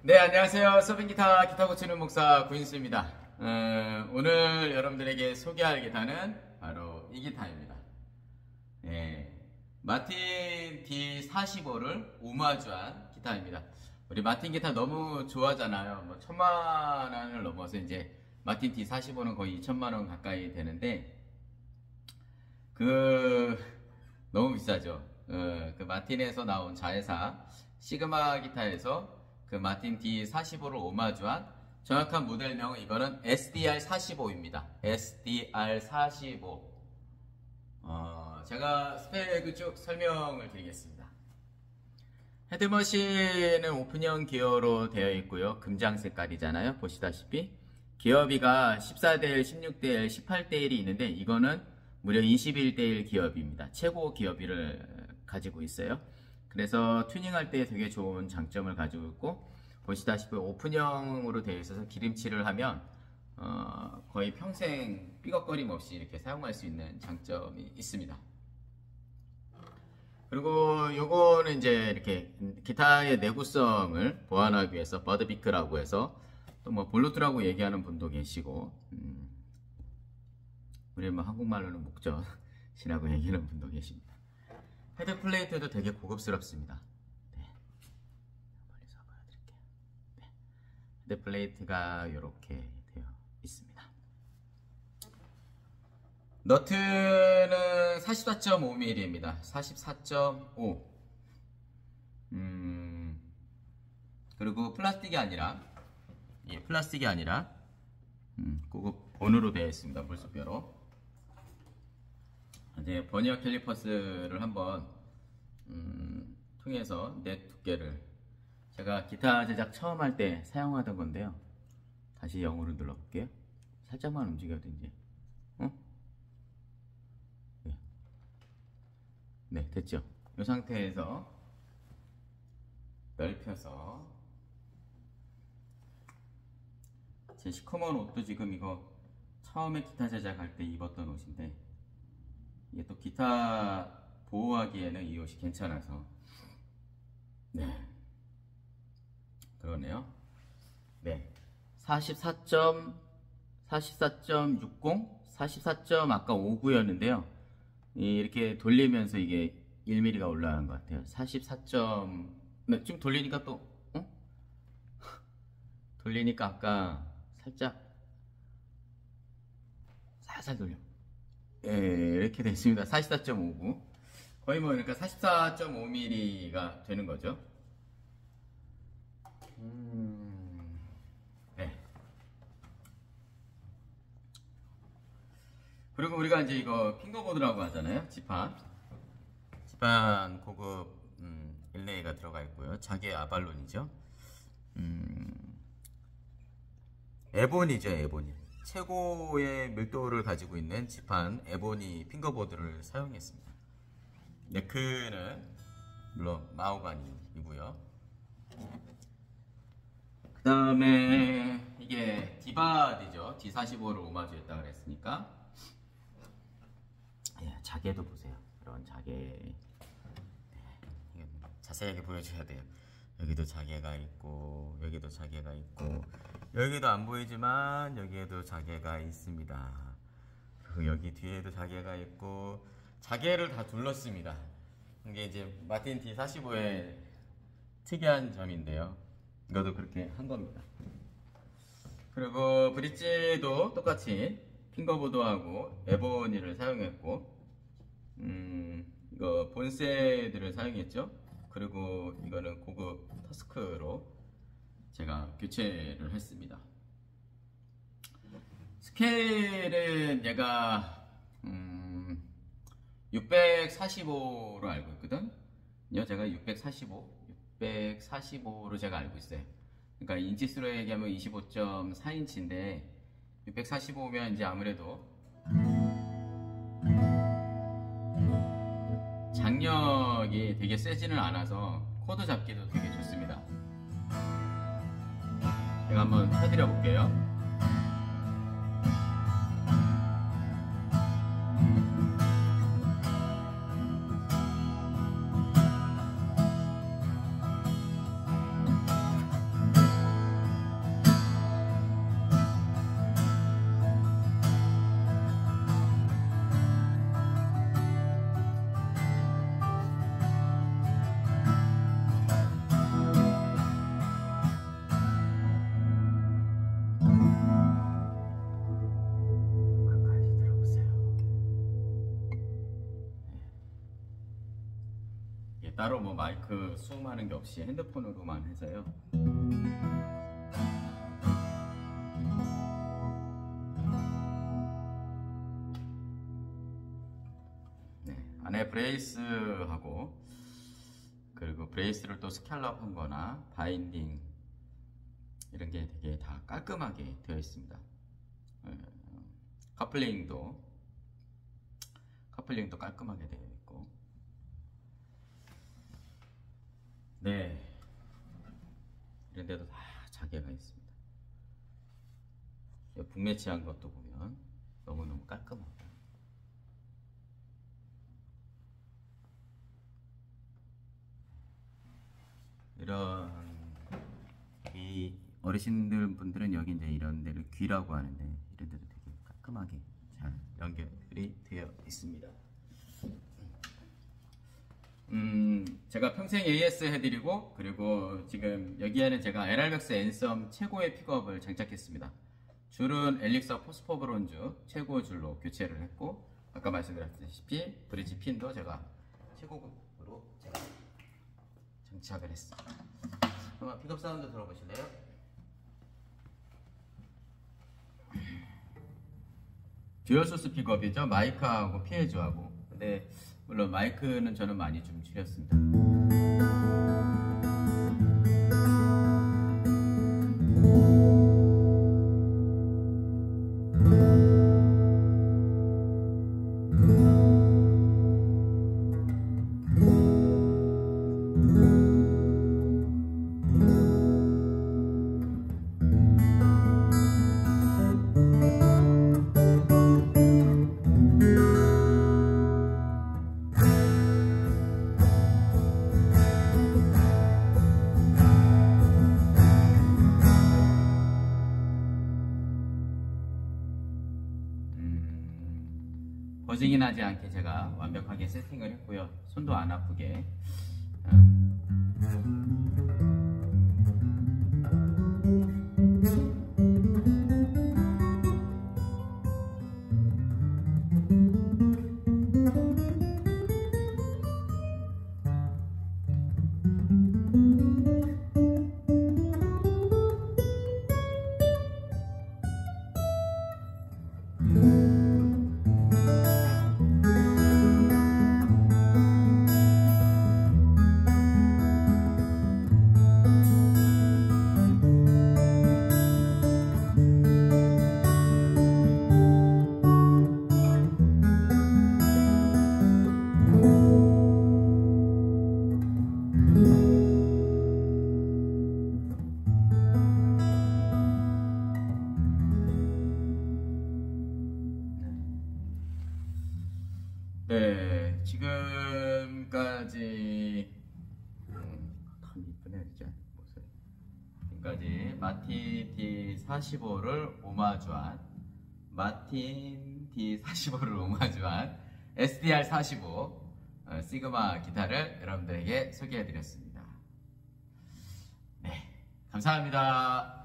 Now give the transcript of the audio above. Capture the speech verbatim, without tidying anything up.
네, 안녕하세요. 서빙 기타, 기타 고치는 목사 구인수입니다. 어, 오늘 여러분들에게 소개할 기타는 바로 이 기타입니다. 네, 마틴 디 사십오를 오마주한 기타입니다. 우리 마틴 기타 너무 좋아하잖아요. 뭐 천만 원을 넘어서 이제 마틴 디 사십오는 거의 이천만 원 가까이 되는데, 그, 너무 비싸죠. 어, 그 마틴에서 나온 자회사 시그마 기타에서 그 마틴 디 사십오를 오마주한 정확한 모델명은 이거는 에스디알 사십오입니다. 에스디알 사십오. 어, 제가 스펙을 쭉 설명을 드리겠습니다. 헤드머신은 오픈형 기어로 되어 있고요. 금장 색깔이잖아요. 보시다시피 기어비가 십사 대 일, 십육 대 일, 십팔 대 일이 있는데 이거는 무려 이십일 대 일 기어비입니다. 최고 기어비를 가지고 있어요. 그래서 튜닝할 때 되게 좋은 장점을 가지고 있고, 보시다시피 오픈형으로 되어 있어서 기름칠을 하면 어, 거의 평생 삐걱거림 없이 이렇게 사용할 수 있는 장점이 있습니다. 그리고 요거는 이제 이렇게 기타의 내구성을 보완하기 위해서 버드비크라고 해서 또 뭐 볼루트라고 얘기하는 분도 계시고, 음, 우리 뭐 한국말로는 목젖이라고 얘기하는 분도 계십니다. 헤드 플레이트도 되게 고급스럽습니다. 네. 멀리서 보여드릴게요. 네. 헤드 플레이트가 이렇게 되어 있습니다. 너트는 사십사 점 오 밀리미터입니다. 사십사 점 오. 음, 그리고 플라스틱이 아니라, 예, 플라스틱이 아니라, 음, 고급 본으로 되어 있습니다. 물속뼈로. 이제 버니어 캘리퍼스를 한번 음, 통해서 넷 두께를, 제가 기타 제작 처음 할 때 사용하던 건데요. 다시 영어로 눌러볼게요. 살짝만 움직여도 이제 어? 네. 네, 됐죠. 이 상태에서 넓혀서, 제 시커먼 옷도 지금 이거 처음에 기타 제작할 때 입었던 옷인데, 이게 또 기타 보호하기에는 이 옷이 괜찮아서, 네, 그러네요. 네, 사십사 점 육공, 사십사 점 아까 오구였는데요. 이렇게 돌리면서 이게 일 밀리미터가 올라간 것 같아요. 사십사 점, 네, 좀 돌리니까 또 어? 돌리니까 아까 살짝 살살 돌려. 예, 이렇게 됐습니다. 사십사 점 오구. 거의 뭐, 그러니까 사십사 점 오 밀리미터가 되는 거죠. 음, 네. 그리고 우리가 이제 이거 핑거보드라고 하잖아요. 지판. 지판 고급, 음, 일레이가 들어가 있고요. 자개 아발론이죠. 음, 에보니죠, 에보니. 최고의 밀도를 가지고 있는 지판 에보니 핑거보드를 사용했습니다. 네크는 물론 마호가니이고요. 그 다음에 이게 디바디죠. 디 사십오를 오마주했다 그랬으니까, 예, 자개도 보세요. 이런 자개, 네, 자세하게 보여줘야 돼요. 여기도 자개가 있고, 여기도 자개가 있고, 여기도 안 보이지만 여기에도 자개가 있습니다. 그리고 여기 뒤에도 자개가 있고, 자개를 다 둘렀습니다. 이게 이제 마틴 디 사십오의 특이한 점인데요. 이것도 그렇게 한 겁니다. 그리고 브릿지도 똑같이 핑거보드하고 에보니를 사용했고, 음, 이거 본세들을 사용했죠. 그리고 이거는 고급 터스크로 제가 교체를 했습니다. 스케일은 얘가 음, 육백사십오로 알고 있거든. 제가 육백사십오, 육백사십오로 제가 알고 있어요. 그러니까 인치수로 얘기하면 이십오 점 사 인치인데 육백사십오면 이제 아무래도 장력이 되게 세지는 않아서 코드 잡기도 되게 좋습니다. 제가 한번 펴드려 볼게요. 따로 뭐 마이크 수음하는 게 없이 핸드폰으로만 해서요. 네, 안에 브레이스하고 그리고 브레이스를 또 스캘럽 한 거나 바인딩 이런 게 되게 다 깔끔하게 되어 있습니다. 커플링도 커플링도 깔끔하게 되어 있고, 네, 이런 데도 다 자개가 있습니다. 북매치한 것도 보면 너무너무 깔끔하고, 이런 이 어르신들 분들은 여기 이제 이런 데를 귀라고 하는데, 이런 데도 되게 깔끔하게 잘 연결이 되어 있습니다. 음, 제가 평생 에이에스 해드리고, 그리고 지금 여기에는 제가 엘알맥스 앤썸 최고의 픽업을 장착했습니다. 줄은 엘릭서 포스포 브론즈 최고 줄로 교체를 했고, 아까 말씀드렸다시피 브릿지 핀도 제가 최고급으로 제가 장착을 했습니다. 한번 픽업 사운드 들어보실래요? 듀얼 소스 픽업이죠. 마이크하고 피에조하고. 근데 물론 마이크는 저는 많이 좀 줄였습니다. 버징이 나지 않게 제가 완벽하게 세팅을 했고요. 손도 안 아프게. 네, 지금까지 음, 참 이쁘네 진짜 모습. 지금까지 마틴 디 사십오를 오마주한 마틴 디 사십오를 오마주한 에스디알 사십오 어, 시그마 기타를 여러분들에게 소개해드렸습니다. 네, 감사합니다.